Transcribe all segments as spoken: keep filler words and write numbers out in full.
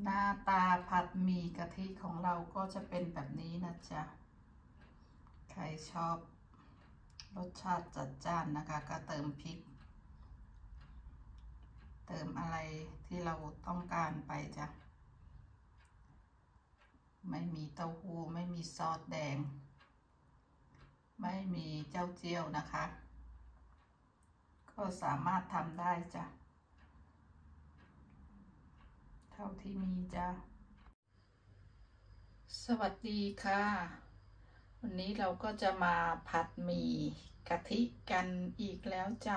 หน้าตาผัดหมี่กะทิของเราก็จะเป็นแบบนี้นะจ๊ะใครชอบรสชาติจัดจ้านนะคะก็เติมพริกเติมอะไรที่เราต้องการไปจ้ะไม่มีเต้าหู้ไม่มีซอสแดงไม่มีเจ้าเจี้ยวนะคะก็สามารถทำได้จ้ะเท่าที่มีจ้ะสวัสดีค่ะวันนี้เราก็จะมาผัดหมี่กะทิกันอีกแล้วจ้ะ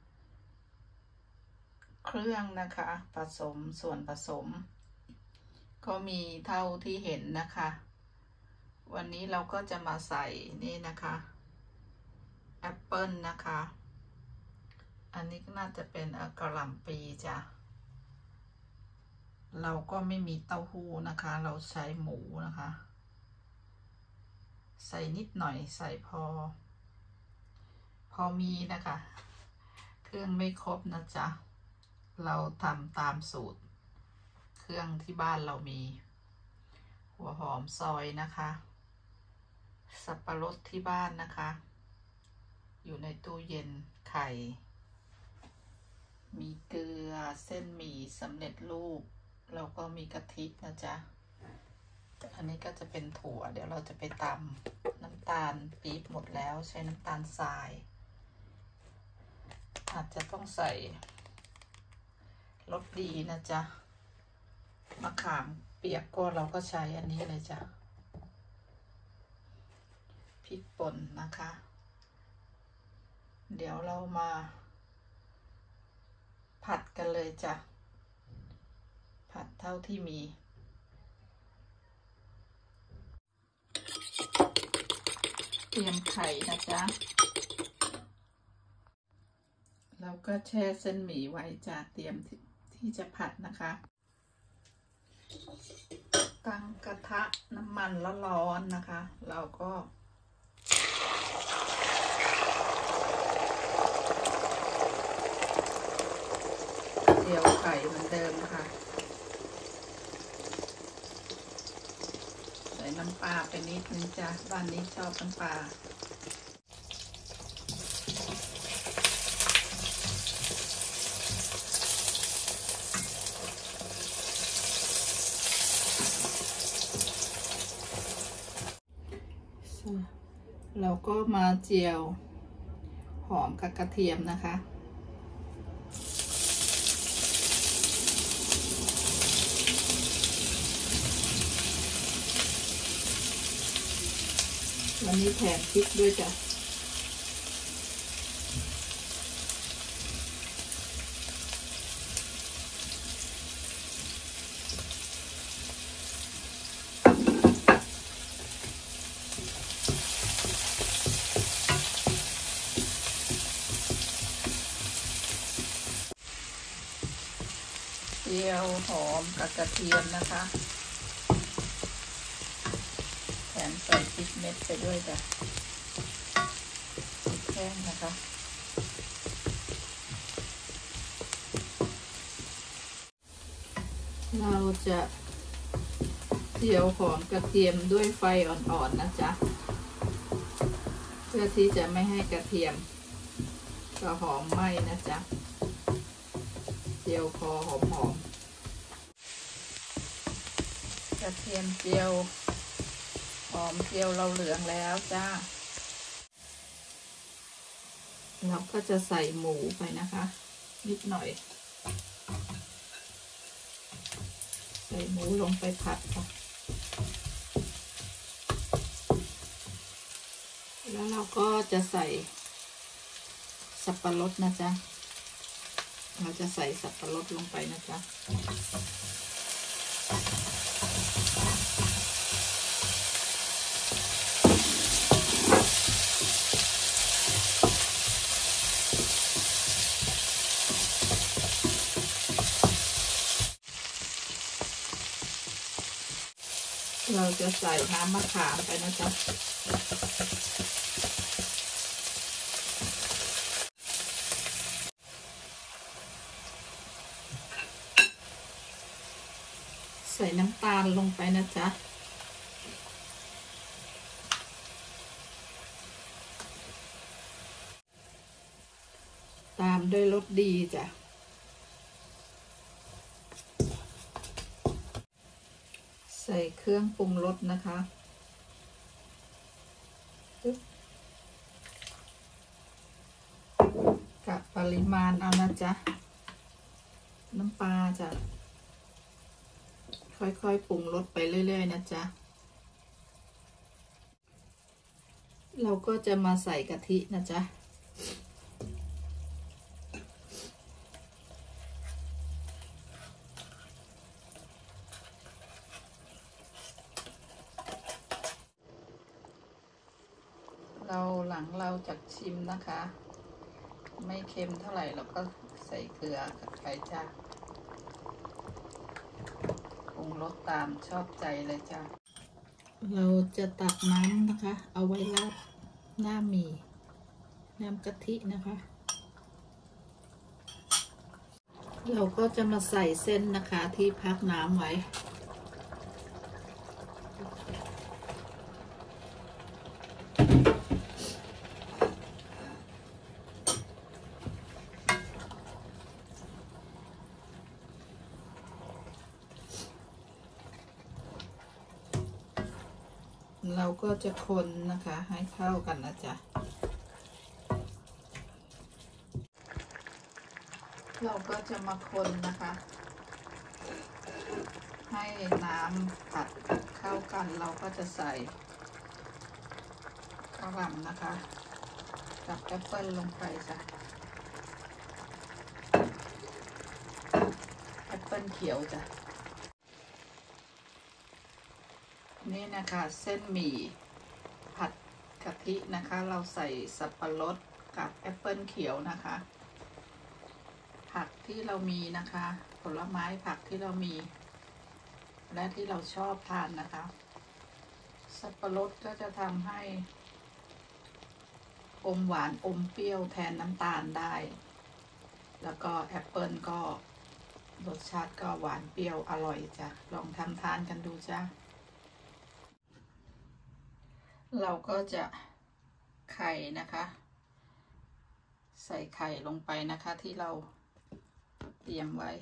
เครื่องนะคะผสมส่วนผสมก็มีเท่าที่เห็นนะคะวันนี้เราก็จะมาใส่นี่นะคะแอปเปิลนะคะอันนี้ก็น่าจะเป็นกะหล่ำปีจ้ะเราก็ไม่มีเต้าหู้นะคะเราใช้หมูนะคะใส่นิดหน่อยใส่พอพอมีนะคะเครื่องไม่ครบนะจ๊ะเราทำตามสูตรเครื่องที่บ้านเรามีหัวหอมซอยนะคะสับปะรดที่บ้านนะคะอยู่ในตู้เย็นไข่มีเกลือเส้นหมี่สำเร็จรูปแล้วก็มีกะทินะจ๊ะอันนี้ก็จะเป็นถั่วเดี๋ยวเราจะไปตำน้ำตาลปี๊บหมดแล้วใช้น้ำตาลทรายอาจจะต้องใส่รสดีนะจ๊ะมะขามเปียกก็เราก็ใช้อันนี้เลยจ้ะพริกป่นนะคะเดี๋ยวเรามาผัดกันเลยจ้ะผัดเท่าที่มีเตรียมไข่นะจ๊ะเราก็แช่เส้นหมี่ไว้จ้ะเตรียมที่จะผัดนะคะตั้งกระทะน้ำมันร้อนๆนะคะเราก็เจียวไข่เหมือนเดิมค่ะใส่น้ำปลาไปนิดนึงจ้ะบ้านนี้ชอบน้ำปลาเราก็มาเจียวหอมกับกระเทียมนะคะวันนี้แถมพริกด้วยจ้ะเจียวหอมกับกระเทียมนะคะแถมใส่พริกเม็ดไปด้วยจ้ะพริกแห้งนะคะเราจะเจียวหอมกระเทียมด้วยไฟอ่อนๆนะจ๊ะเพื่อที่จะไม่ให้กระเทียมกับหอมไหม้นะจ๊ะเจียวพอหอมๆกระเทียมเจียวหอมเจียวเราเหลืองแล้วจ้าเราก็จะใส่หมูไปนะคะนิดหน่อยใส่หมูลงไปผัดค่ะแล้วเราก็จะใส่สับปะรดนะจ๊ะเราจะใส่สับปะรดลงไปนะจ๊ะเราจะใส่น้ำมะขามไปนะจ๊ะใส่น้ำตาลลงไปนะจ๊ะตามด้วยรสดีจ้ะใส่เครื่องปรุงรสนะคะกับปริมาณเอานะจ๊ะน้ำปลาจ้ะค่อยๆปรุงรสไปเรื่อยๆนะจ๊ะเราก็จะมาใส่กะทินะจ๊ะเราหลังเราจะชิมนะคะไม่เค็มเท่าไหร่เราก็ใส่เกลือไปจ้ะปรุงรสตามชอบใจเลยจ้ะเราจะตักน้ำนะคะเอาไว้ราดหน้าหมี่น้ำกะทินะคะเราก็จะมาใส่เส้นนะคะที่พักน้ำไว้เราก็จะคนนะคะให้เข้ากันนะจ๊ะเราก็จะมาคนนะคะให้น้ำผัดเข้ากันเราก็จะใส่กระหล่ำนะคะกับแอปเปิ้ลลงไปจ้ะแอปเปิ้ลเขียวจ้ะนี่นะคะเส้นหมี่ผัดกะทินะคะเราใส่สับปะรดกับแอปเปิ้ลเขียวนะคะผักที่เรามีนะคะผลไม้ผักที่เรามีและที่เราชอบทานนะคะสับปะรดก็จะทำให้อมหวานอมเปรี้ยวแทนน้ำตาลได้แล้วก็แอปเปิ้ลก็รสชาติก็หวานเปรี้ยวอร่อยจ้ะลองทำทานกันดูจ้ะเราก็จะไข่นะคะใส่ไข่ลงไปนะคะที่เราเตรียมไว้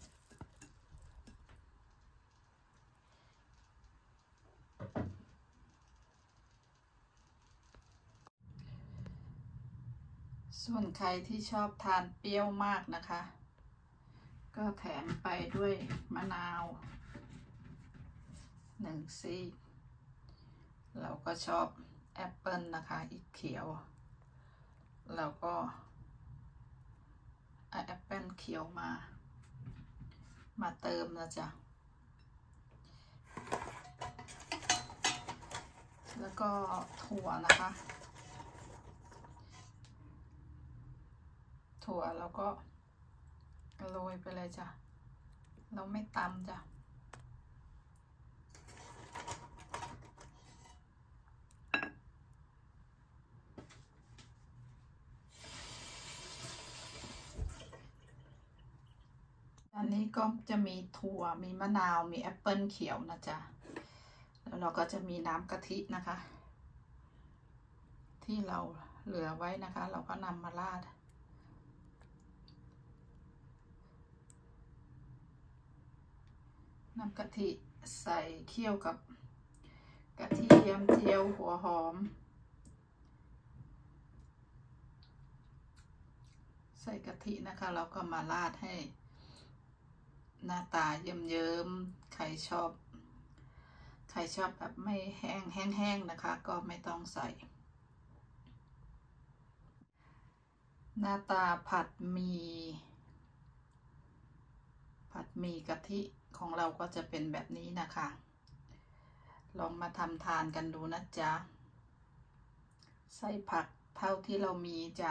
ส่วนใครที่ชอบทานเปรี้ยวมากนะคะก็แถมไปด้วยมะนาวหนึ่งซี่เราก็ชอบแอปเปิ้ลนะคะอีกเขียวเราก็เอาแอปเปิ้ลเขียวมามาเติมนะจ๊ะแล้วก็ถั่วนะคะถั่วเราก็โรยไปเลยจ้ะเราไม่ตำจ้ะอันนี้ก็จะมีถั่วมีมะนาวมีแอปเปิ้ลเขียวนะจ๊ะแล้วเราก็จะมีน้ำกะทินะคะที่เราเหลือไว้นะคะเราก็นำมาราดน้ำกะทิใส่เคี่ยวกับกระเทียมเจียวหัวหอมใส่กะทินะคะเราก็มาราดให้หน้าตาเยิ้มๆใครชอบใครชอบแบบไม่แห้งแห้งๆนะคะก็ไม่ต้องใส่หน้าตาผัดหมี่ผัดหมี่กะทิของเราก็จะเป็นแบบนี้นะคะลองมาทำทานกันดูนะจ๊ะใส่ผักเท่าที่เรามีจ้ะ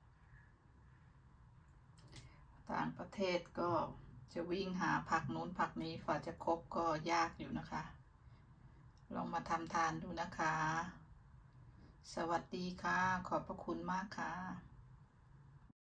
ต่างประเทศก็จะวิ่งหาผักนู้นผักนี้ฝ่าจะครบก็ยากอยู่นะคะลองมาทำทานดูนะคะสวัสดีค่ะขอบพระคุณมากค่ะ